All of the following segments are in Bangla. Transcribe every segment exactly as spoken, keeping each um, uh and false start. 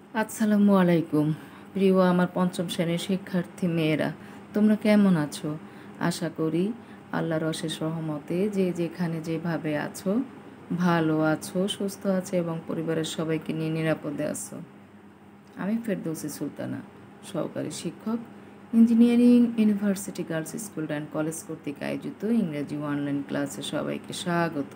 আসসালামু আলাইকুম। প্রিয় আমার পঞ্চম শ্রেণীর শিক্ষার্থী মেয়েরা, তোমরা কেমন আছো? আশা করি আল্লাহর অশেষ রহমতে যে যেখানে যেভাবে আছো ভালো আছো, সুস্থ আছো এবং পরিবারের সবাইকে নিয়ে নিরাপদে আছো। আমি ফেরদৌসী সুলতানা, সহকারী শিক্ষক, engineering university girls school and college কর্তৃক আয়োজিত ইংরেজি অনলাইন ক্লাসে সবাইকে স্বাগত।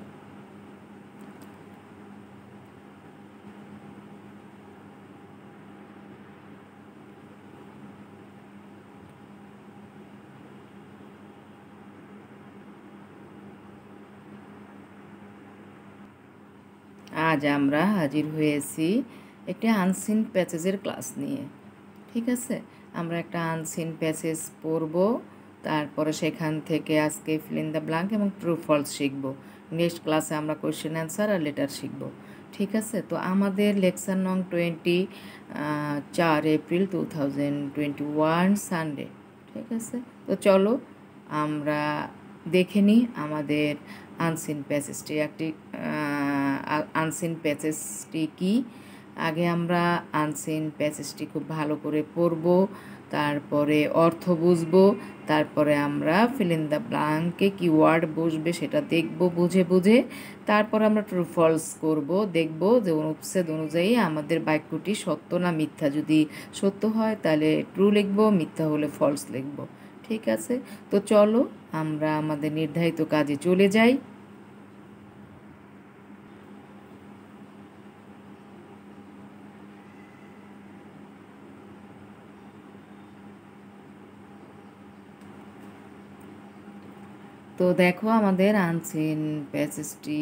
আজ আমরা হাজির হয়েছি একটি আনসিন প্যাসেজের ক্লাস নিয়ে। ঠিক আছে, আমরা একটা আনসিন প্যাসেজ পড়ব, তারপরে সেখান থেকে আজকে ফিল ইন দ্য ব্ল্যাঙ্ক এবং ট্রু ফলস শিখব। নেক্সট ক্লাসে আমরা কোয়েশ্চেন অ্যান্সার আর লেটার শিখব। ঠিক আছে, তো আমাদের লেকচার নং টোয়েন্টি চার April two thousand twenty one Sunday. ঠিক আছে, তো চলো আমরা দেখে নিই আমাদের আনসিন প্যাসেজটি একটি আনসিন প্যাসেজটি কি। আগে আমরা আনসিন প্যাসেজটি খুব ভালো করে পড়ব, তারপরে অর্থ বুঝবো, তারপরে আমরা ফিল ইন দ্য ব্ল্যাঙ্কে কি ওয়ার্ড বসবে সেটা দেখব বুঝে বুঝে, তারপর আমরা ট্রু ফলস করব, দেখব যে অনুচ্ছেদ অনুযায়ী আমাদের বাক্যটি সত্য না মিথ্যা। যদি সত্য হয় তাহলে ট্রু লিখব, মিথ্যা হলে ফলস লিখব। ঠিক আছে, তো চলো আমরা আমাদের নির্ধারিত কাজে চলে যাই। তো দেখো আমাদের আনসিন প্যাসেজটি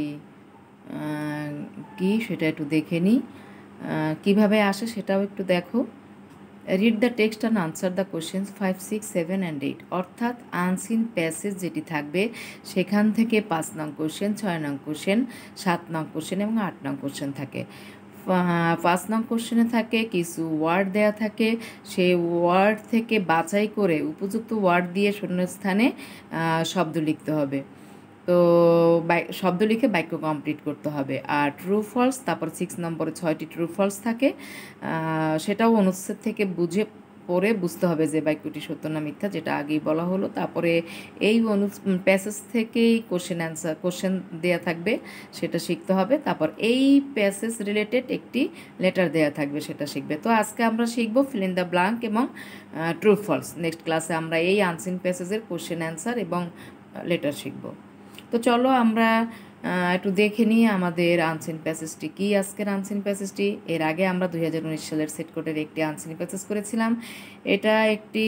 কি সেটা একটু দেখে নিই, কীভাবে আসে সেটাও একটু দেখো। Read the text and answer the questions five six seven and eight. অর্থাৎ আনসিন প্যাসেজ যেটি থাকবে সেখান থেকে পাঁচ নং কোশ্চেন, ছয় নং কোশ্চেন, সাত নং কোশ্চেন এবং আট নং কোশ্চেন থাকে। পাঁচ নং কোশ্চেনে থাকে কিছু ওয়ার্ড দেয়া থাকে, সেই ওয়ার্ড থেকে বাছাই করে উপযুক্ত ওয়ার্ড দিয়ে শূন্যস্থানে শব্দ লিখতে হবে। তো শব্দ লিখে বাক্য কমপ্লিট করতে হবে। আর ট্রু ফলস, তারপর সিক্স নম্বরে ছয়টি ট্রু ফলস থাকে, সেটাও অনুচ্ছেদ থেকে বুঝে পড়ে বুঝতে হবে যে বাক্যটি সত্য না মিথ্যা, যেটা আগেই বলা হলো। তারপরে এই অনু প্যাসেজ থেকেই কোশ্চেন অ্যান্সার কোশ্চেন দেয়া থাকবে, সেটা শিখতে হবে। তারপর এই প্যাসেজ রিলেটেড একটি লেটার দেয়া থাকবে, সেটা শিখবে। তো আজকে আমরা শিখব ফিল ইন দ্য ব্ল্যাঙ্ক এবং ট্রু ফলস। নেক্সট ক্লাসে আমরা এই আনসিন প্যাসেজের কোশ্চেন অ্যান্সার এবং লেটার শিখব। তো চলো আমরা একটু দেখে নিই আমাদের আনসিন প্যাসেজটি কি। আজকের আনসিন প্যাসেজটি, এর আগে আমরা দুই হাজার উনিশ সালের সেট কোডের একটি আনসিন প্যাসেজ করেছিলাম। এটা একটি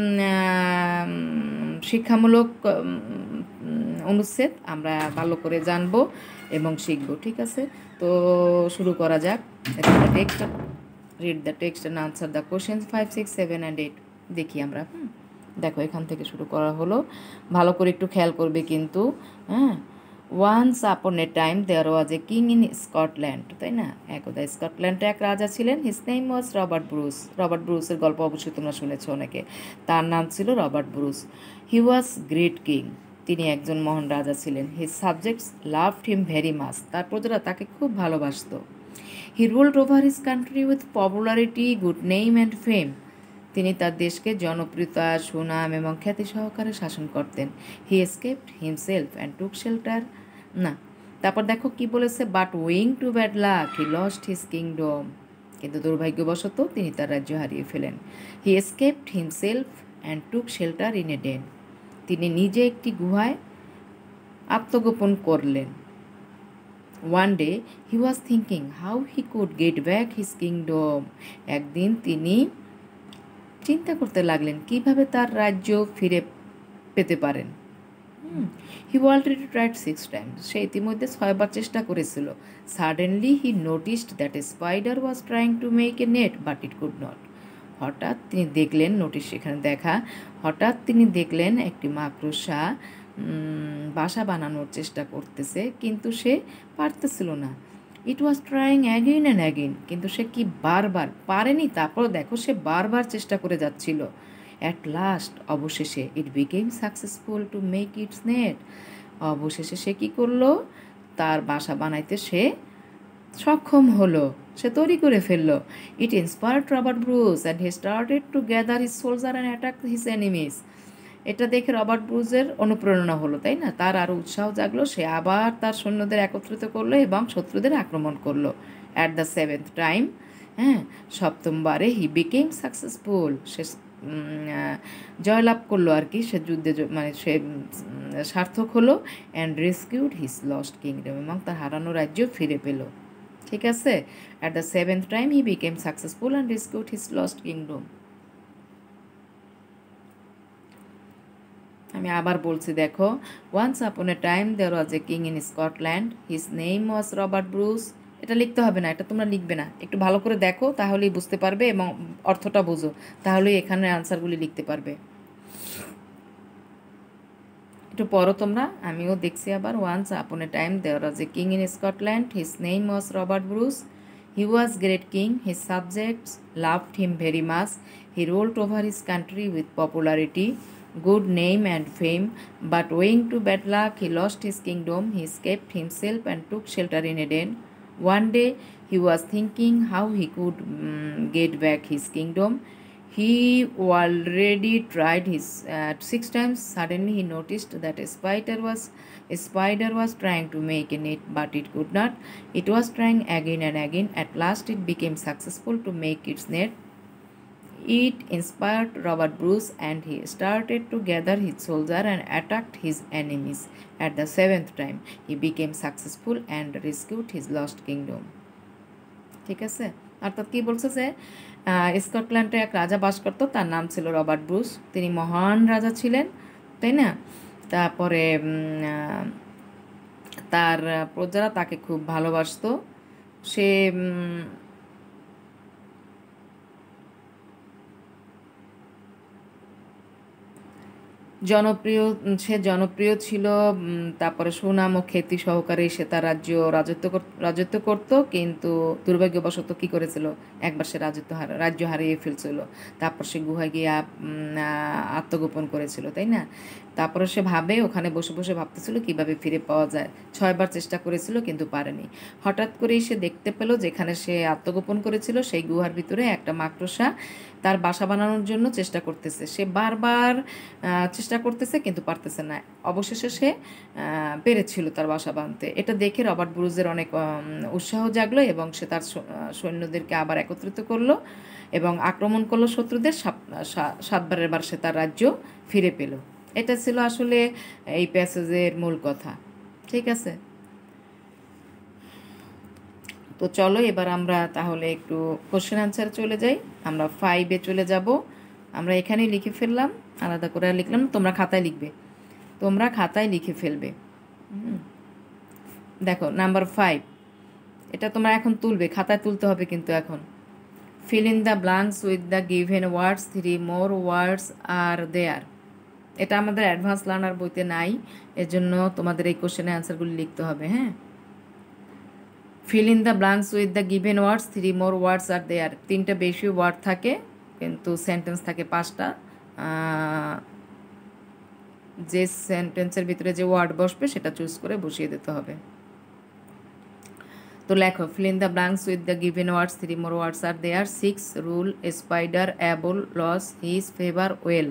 শিক্ষামূলক অনুচ্ছেদ, আমরা ভালো করে জানবো এবং শিখব। ঠিক আছে, তো শুরু করা যাক। Text read the text and answer the questions five six seven and eight. দেখি আমরা। হুম দেখো এখান থেকে শুরু করা হলো, ভালো করে একটু খেয়াল করবে কিন্তু। হ্যাঁ, once upon a time there was a king in Scotland, তাই না? একদা স্কটল্যান্ডে এক রাজা ছিলেন। His name was Robert Bruce. Robert ব্রুসের গল্প অবশ্যই তোমরা শুনেছ অনেকে। তার নাম ছিল Robert Bruce. He was great king. তিনি একজন মহান রাজা ছিলেন। His subjects loved him very much. তার প্রজারা তাকে খুব ভালোবাসত। He ruled over his country with popularity, good name and fame. তিনি তার দেশকে জনপ্রিয়তা, সুনাম এবং খ্যাতি সহকারে শাসন করতেন। He escaped himself and took shelter. না, তারপর দেখো কি বলেছে, but owing to bad luck he lost his kingdom. কিন্তু দুর্ভাগ্যবশত তিনি তার রাজ্য হারিয়ে ফেলেন। He escaped himself and took shelter in a den. তিনি নিজে একটি গুহায় আত্মগোপন করলেন। One day he was thinking how he could get back his kingdom. একদিন তিনি চিন্তা করতে লাগলেন কিভাবে তার রাজ্য ফিরে পেতে পারেন। He already tried six times. সে ইতিমধ্যে ছয়বার চেষ্টা করেছিল। Suddenly he noticed that a spider was trying to make a net but it could not. হঠাৎ তিনি দেখলেন, নোটিস সেখানে দেখা, হঠাৎ তিনি দেখলেন একটি মাকড়সা বাসা বানানোর চেষ্টা করতেছে, কিন্তু সে পারতেছিল না। It was trying again and again. কিন্তু সে কি বারবার পারেনি। তারপর দেখো সে বারবার চেষ্টা করে যাচ্ছিল। অ্যাট লাস্ট, অবশেষে, it became successful to make its net. অবশেষে সে কী করলো, তার বাসা বানাইতে সে সক্ষম হলো, সে তৈরি করে ফেললো। It inspired Robert Bruce and he started to gather his soldier and attack his enemies. এটা দেখে রবার্ট ব্রুজের অনুপ্রেরণা হলো, তাই না? তার আরও উৎসাহ জাগলো, সে আবার তার সৈন্যদের একত্রিত করলো এবং শত্রুদের আক্রমণ করলো। অ্যাট দ্য সেভেন্থ টাইম, হ্যাঁ, সপ্তমবারে হি বিকেম সাকসেসফুল, সে জয়লাভ করলো আর কি, সে যুদ্ধে মানে সে সার্থক হলো। And rescued his lost kingdom, এবং তার হারানো রাজ্য ফিরে পেল। ঠিক আছে, at the seventh time he became successful and rescued his lost kingdom. আমি আবার বলছি, দেখো, once upon a time there was a king in Scotland, his name was Robert Bruce. এটা লিখতে হবে না, এটা তোমরা লিখবে না, একটু ভালো করে দেখো তাহলেই বুঝতে পারবে এবং অর্থটা বুঝো, তাহলেই এখানে আনসারগুলি লিখতে পারবে। একটু পড়ো তোমরা, আমিও দেখছি আবার। Once upon a time there was a king in Scotland, his name was Robert Bruce. He was great king, his subjects loved him very much, he ruled over his country with popularity, good name and fame, but owing to bad luck he lost his kingdom. He escaped himself and took shelter in Eden. One day he was thinking how he could um, get back his kingdom. He already tried his uh, six times. Suddenly he noticed that a spider was a spider was trying to make a net, but it could not. It was trying again and again. At last it became successful to make its net. It inspired Robert Bruce and he started to gather his soldiers and attacked his enemies. At the seventh time, he became successful and rescued his lost kingdom. ঠিক আছে, অর্থাৎ কি বলছে যে স্কটল্যান্ডে এক রাজা বাস করতো, তার নাম ছিল রবার্ট ব্রুস। তিনি মহান রাজা ছিলেন, তাই না? তারপরে তার প্রজারা তাকে খুব ভালোবাসতো। সে জনপ্রিয় সে জনপ্রিয় ছিল, তারপরে সুনাম ও খ্যাতি সহকারে সে তার রাজ্য রাজত্ব রাজত্ব করতো। কিন্তু দুর্ভাগ্যবশত কী করেছিল, একবার সে রাজত্ব হারা রাজ্য হারিয়ে ফেলছিল। তারপর সে গুহায় গিয়ে আত্মগোপন করেছিল, তাই না? তারপরে সে ভাবে, ওখানে বসে বসে ভাবতেছিল কিভাবে ফিরে পাওয়া যায়। ছয়বার চেষ্টা করেছিল কিন্তু পারেনি। হঠাৎ করেই সে দেখতে পেল যেখানে সে আত্মগোপন করেছিল সেই গুহার ভিতরে একটা মাকড়সা তার বাসা বানানোর জন্য চেষ্টা করতেছে। সে বারবার চেষ্টা করতেছে কিন্তু পারতেছে না। অবশেষে সে পেরেছিল তার বাসা বাঁধতে। এটা দেখে রবার্ট ব্রুজের অনেক উৎসাহ জাগলো এবং সে তার সৈন্যদেরকে আবার একত্রিত করলো এবং আক্রমণ করলো শত্রুদের। সাতবারের বার সে তার রাজ্য ফিরে পেল। এটা ছিল আসলে এই প্যাসেজের মূল কথা। ঠিক আছে, তো চলো এবার আমরা তাহলে একটু কোশ্চেন আনসারে চলে যাই। আমরা ফাইভে চলে যাব। আমরা এখানেই লিখে ফেললাম, আলাদা করে লিখলাম, তোমরা খাতায় লিখবে, তোমরা খাতায় লিখে ফেলবে। দেখো নাম্বার ফাইভ, এটা তোমরা এখন তুলবে, খাতায় তুলতে হবে কিন্তু এখন। Fill in the blanks with the given words, three more words are there. এটা আমাদের অ্যাডভান্স লার্নার বইতে নাই, এজন্য তোমাদের এই কোশ্চেনের অ্যান্সারগুলি লিখতে হবে। হ্যাঁ, fill in the blanks with the given words, three more words are there. তিনটা বেশি ওয়ার্ড থাকে কিন্তু সেন্টেন্স থাকে পাঁচটা। যে সেন্টেন্সের ভিতরে যে ওয়ার্ড বসবে সেটা চুজ করে বসিয়ে দিতে হবে। তো লেখো, fill in the blanks with the given words, three more words are there. Six rule spider able lose his favour well.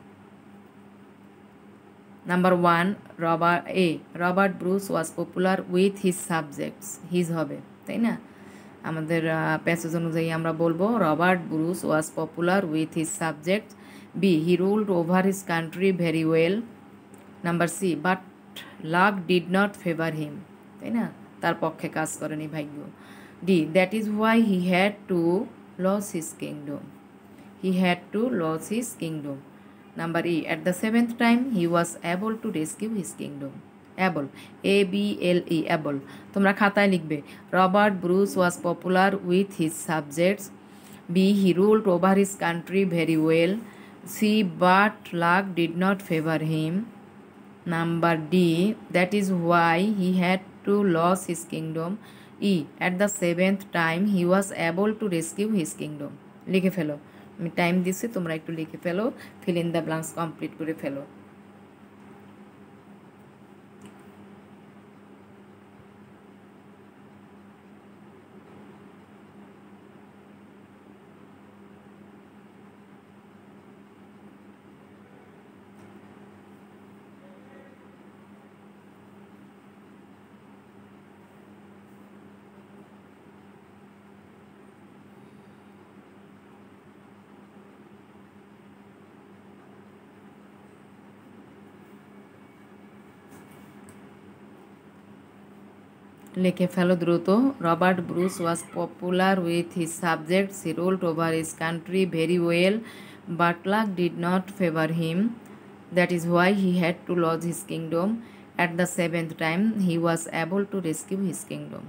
Number one, Robert a Robert Bruce was popular with his subjects. His হবে, তাই না? আমাদের প্যাসেজ অনুযায়ী আমরা বলবো Robert Bruce was popular with his subjects. B, he ruled over his country very well. Number C, but luck did not favour him, তাই না? তার পক্ষে কাজ করেনি ভাগ্য। D, that is why he had to lose his kingdom. He had to lose his kingdom. Number E, at the seventh time he was able to rescue his kingdom. Able, A B L E, able. তোমরা খাতায় লিখবে, Robert Bruce was popular with his subjects. B, he ruled over his country very well. C, but luck did not favor him. Number D, that is why he had to lose his kingdom. E, at the seventh time he was able to rescue his kingdom. লিখে ফেলো, আমি টাইম দিচ্ছি, তোমরা একটু লিখে ফেলো, fill in the blanks complete করে ফেলো। লিখে ফেলো দ্রুত। Robert Bruce was popular with his subjects, he ruled over his country very well, but luck did not favour him, that is why he had to lose his kingdom, at the seventh time he was able to rescue his kingdom.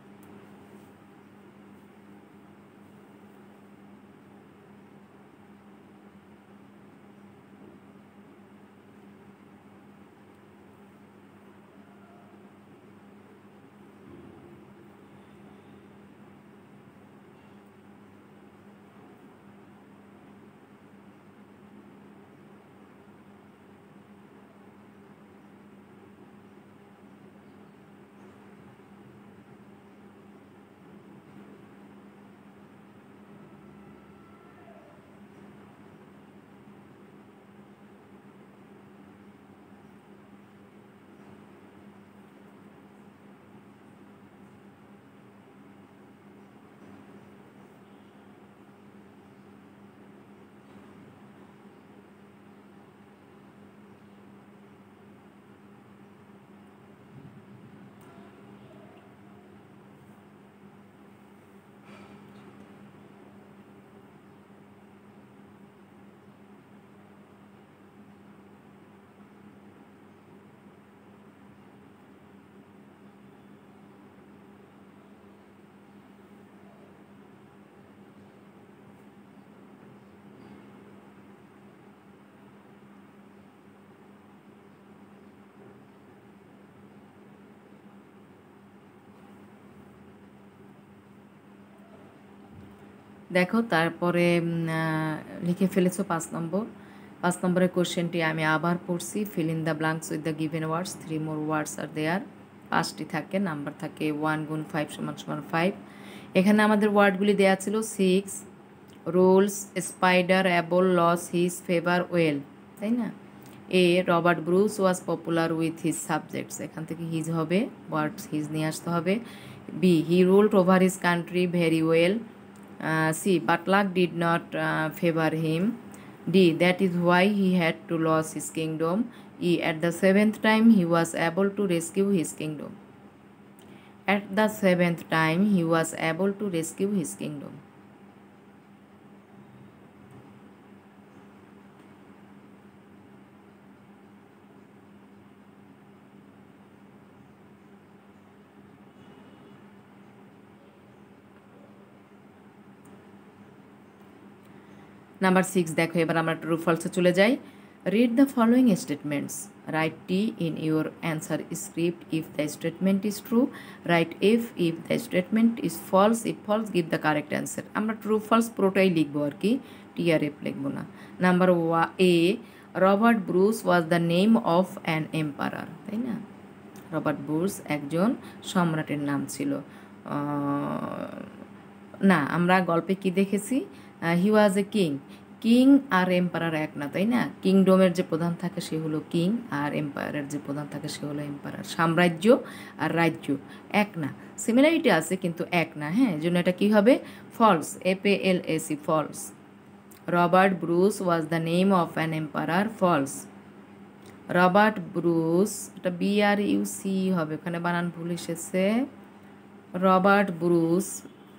দেখো তারপরে লিখে ফেলেছো পাঁচ নম্বর। পাঁচ নম্বরের কোশ্চেনটি আমি আবার পড়ছি। Fill in the blanks with the given words, three more words are there. পাঁচটি থাকে, নাম্বার থাকে ওয়ান গুণ ফাইভ সমান সমান ফাইভ। এখানে আমাদের ওয়ার্ডগুলি দেওয়া ছিল six, rules, spider, able, lose, his, favour, well, তাই না? A Robert Bruce was popular with his subjects, এখান থেকে হিজ হবে, ওয়ার্ডস হিজ নিয়ে আসতে হবে। B he ruled over his country very well. Uh, C. But luck did not uh, favor him. D. That is why he had to lose his kingdom. E. At the seventh time he was able to rescue his kingdom. At the seventh time he was able to rescue his kingdom. Number six দেখো, এবার আমরা ট্রু ফলসে চলে যাই। Read the following statements, write T in your answer script if the statement is true, write F if the statement is false, if false give the correct answer. আমরা ট্রু ফলস পুরোটাই লিখবো আর কি, টি আর এফ লিখবো না। নাম্বার ওয়া A Robert Bruce was the name of an emperor, তাই না? রবার্ট ব্রুস একজন সম্রাটের নাম ছিল। না, আমরা গল্পে কি দেখেছি, he was a king. King আর এম্পায়ার এক না, তাই না? কিংডমের যে প্রধান থাকে সে হলো কিং, আর এম্পায়ারের যে প্রধান থাকে সে হলো এম্পায়ার। সাম্রাজ্য আর রাজ্য এক না, সিমিলারিটি আছে কিন্তু এক না, হ্যাঁ, এই জন্য এটা কী হবে, false, F A L S E, false. Robert Bruce was the name of an empire, false. Robert Bruce, এটা বি আর ইউ সি হবে, ওখানে বানান ভুল এসেছে। রবার্ট ব্রুস,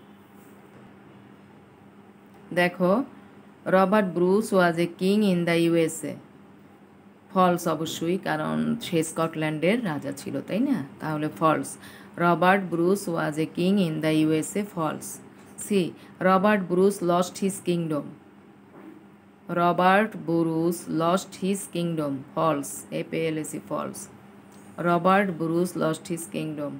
দেখো Robert Bruce was a king in the USA, false অবশ্যই, কারণ সে স্কটল্যান্ডের রাজা ছিল, তাই না? তাহলে false. Robert Bruce was a king in the USA, false. C Robert Bruce lost his kingdom, Robert Bruce lost his kingdom, false, F A L S E, false. Robert Bruce lost his kingdom.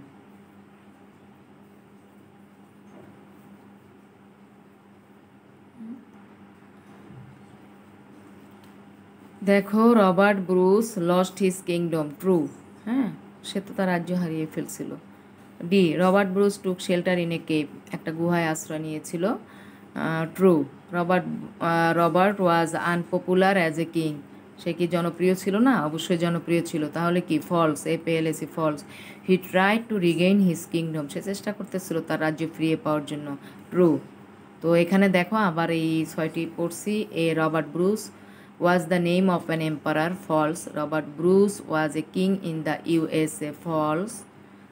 দেখো Robert Bruce lost his kingdom, true, হ্যাঁ, সে তো তার রাজ্য হারিয়ে ফেলছিল। D Robert Bruce took shelter in a cave, একটা গুহায় আশ্রয় নিয়েছিল, true. Robert Robert was unpopular as a king, সে কি জনপ্রিয় ছিল না? অবশ্যই জনপ্রিয় ছিল, তাহলে কি, false, A P L S E, false. He tried to regain his kingdom, সে চেষ্টা করতেছিল তার রাজ্য ফিরিয়ে পাওয়ার জন্য, ট্রু। তো এখানে দেখো আবার এই ছয়টি পড়ছি। A Robert Bruce was the name of an emperor, false. Robert Bruce was a king in the U S A, false.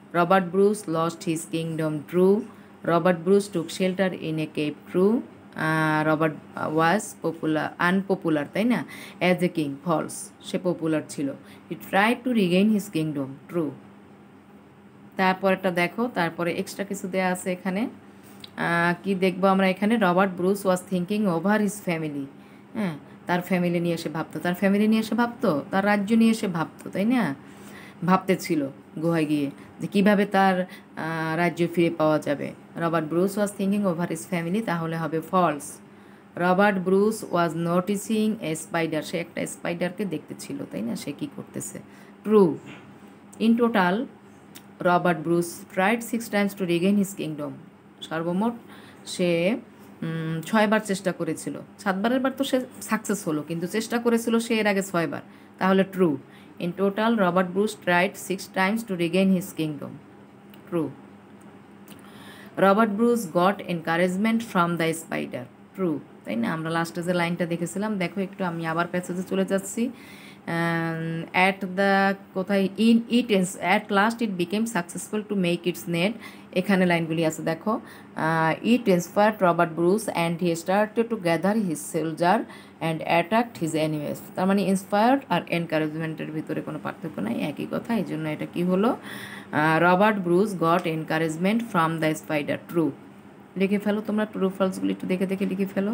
Robert Bruce lost his kingdom, true. Robert Bruce took shelter in a cave, true. Uh, Robert uh, was popular, unpopular, তাই না? As a king, false. সে পপুলার ছিল। He tried to regain his kingdom, true. তারপরেটা দেখো, তারপরে এক্সট্রা কিছু দেয়া আছে এখানে। কি দেখবো আমরা এখানে? Robert Bruce was thinking over his family. হ্যাঁ, তার ফ্যামিলি নিয়ে এসে ভাবতো, তার ফ্যামিলি নিয়ে এসে ভাবতো, তার রাজ্য নিয়ে এসে ভাবতো, তাই না? ভাবতে ছিল গুহায় গিয়ে যে কীভাবে তার রাজ্য ফিরে পাওয়া যাবে। Robert Bruce was thinking over his family, তাহলে হবে false. Robert Bruce was noticing a spider, সে একটা স্পাইডারকে দেখতে ছিল, তাই না? সে কী করতেছে, true. In total Robert Bruce tried six times to regain his kingdom, সর্বমোট সে ছয়বার চেষ্টা করেছিল। সাতবারের বার তো সে সাকসেস হলো, কিন্তু চেষ্টা করেছিল সে এর আগে ছয়বার, তাহলে true. In total Robert Bruce tried six times to regain his kingdom, true. Robert Bruce got encouragement from the spider, true, তাই না? আমরা লাস্টে যে লাইনটা দেখেছিলাম, দেখো একটু, আমি আবার প্যাসেজে চলে যাচ্ছি। অ্যাট দ্য কোথায়, in it is at last it became successful to make its net, এখানে লাইনগুলি আছে দেখো। It inspired Robert Bruce and he started to gather his soldier and attacked his enemies. তার মানে ইন্সপায়ার্ড আর এনকারেজমেন্টের ভিতরে কোনো পার্থক্য নাই, একই কথা। এই জন্য এটা কি হলো? Robert Bruce got encouragement from the spider, true. লিখে ফেলো তোমরা, ট্রু ফলসগুলি একটু দেখে দেখে লিখে ফেলো।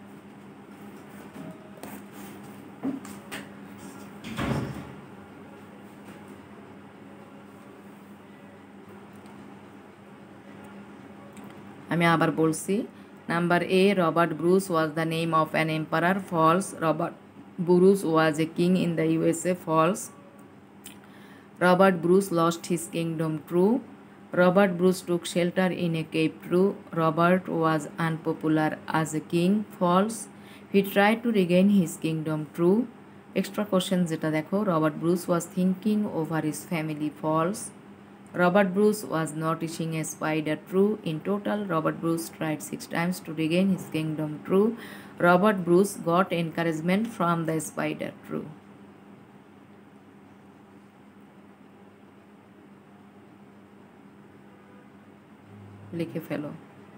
আমি আবার বলছি। Number A, Robert Bruce was the name of an emperor, false. Robert Bruce was a king in the USA, false. Robert Bruce lost his kingdom, true. Robert Bruce took shelter in a cave, true. Robert was unpopular as a king, false. He try to regain his kingdom, true. Extra question যেটা দেখো, Robert Bruce was thinking over his family, false. Robert Bruce was noticing a spider, true. In total, Robert Bruce tried six times to regain his kingdom, true. Robert Bruce got encouragement from the spider, true. লিখে ফেলো।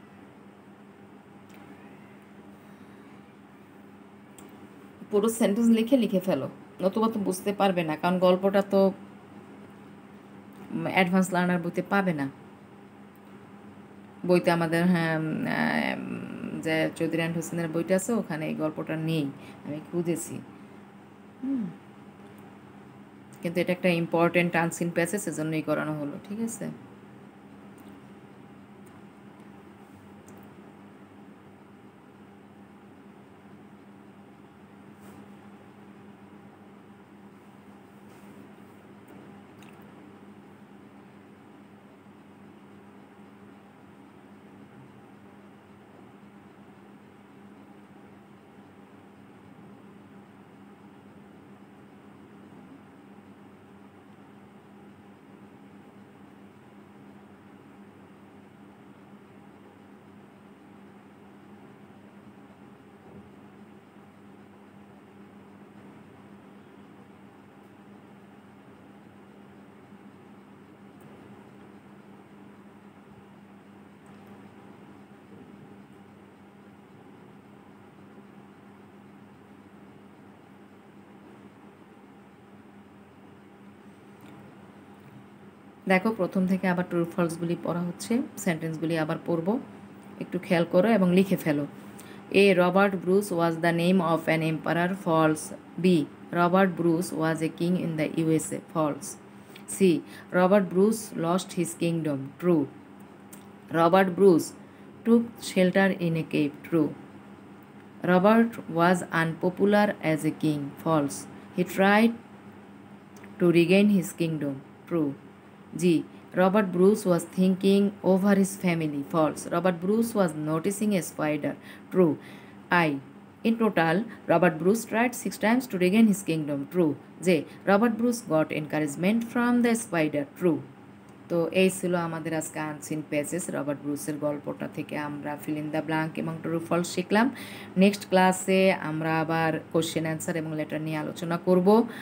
পুরো সেন্টেন্স লিখে লিখে ফেলো, নতুবা তো বুঝতে পারবে না, কারণ গল্পটা তো অ্যাডভান্স লার্নার বইতে পাবে না। বইতে আমাদের, হ্যাঁ, যে চৌধুরী অ্যান্ড হোসেনের বইটা আছে, ওখানে এই গল্পটা নেই, আমি খুঁজেছি। কিন্তু এটা একটা ইম্পর্টেন্ট আনসিন প্যাসেজ, সেজন্যই করানো হলো, ঠিক আছে? দেখো প্রথম থেকে আবার ট্রু ফলসগুলি পড়া হচ্ছে, সেন্টেন্সগুলি আবার পড়ব, একটু খেয়াল করো এবং লিখে ফেলো। A, Robert Bruce was the name of an emperor, false. B, Robert Bruce was a king in the USA, false. C, Robert Bruce lost his kingdom, true. Robert Bruce took shelter in a cave, true. Robert was unpopular as a king, false. He tried to regain his kingdom, true. G, Robert Bruce was thinking over his family, false. Robert Bruce was noticing a spider, true. I, in total, Robert Bruce tried six times to regain his kingdom, true. J, Robert Bruce got encouragement from the spider, true. তো এই ছিল আমাদের আজকে আনসিন প্যাসেজ, রবার্ট ব্রুসের গল্পটা থেকে আমরা ফিল ইন দ্য ব্ল্যাঙ্ক এবং ট্রু ফলস শিখলাম। নেক্সট ক্লাসে আমরা আবার কোশ্চেন অ্যান্সার এবং লেটার নিয়ে আলোচনা করব। তো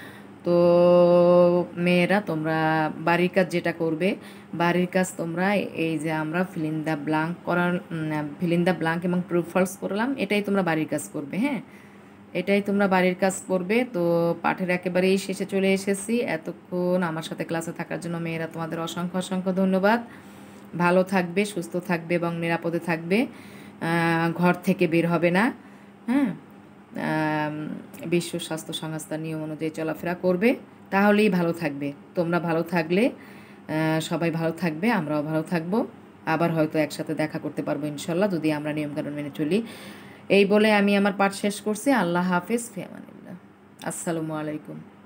তো মেয়েরা তোমরা বাড়ির কাজ যেটা করবে, বাড়ির কাজ তোমরা এই যে আমরা ফিলিং দ্য ব্লাঙ্ক করার ফিলিং দ্য ব্লাঙ্ক এবং ট্রু ফলস করলাম, এটাই তোমরা বাড়ির কাজ করবে। হ্যাঁ, এটাই তোমরা বাড়ির কাজ করবে। তো পাঠের একেবারেই শেষে চলে এসেছি। এতক্ষণ আমার সাথে ক্লাসে থাকার জন্য মেয়েরা তোমাদের অসংখ্য অসংখ্য ধন্যবাদ। ভালো থাকবে, সুস্থ থাকবে এবং নিরাপদে থাকবে, ঘর থেকে বের হবে না। হ্যাঁ, বিশ্ব স্বাস্থ্য সংস্থার নিয়ম অনুযায়ী চলাফেরা করবে, তাহলেই ভালো থাকবে। তোমরা ভালো থাকলে সবাই ভালো থাকবে, আমরাও ভালো থাকবো। আবার হয়তো একসাথে দেখা করতে পারবো ইনশাল্লাহ, যদি আমরা নিয়মকানুন মেনে চলি। এই বলে আমি আমার পাঠ শেষ করছি। আল্লাহ হাফেজ, ফি আমানিল্লাহ। আসসালামু আলাইকুম।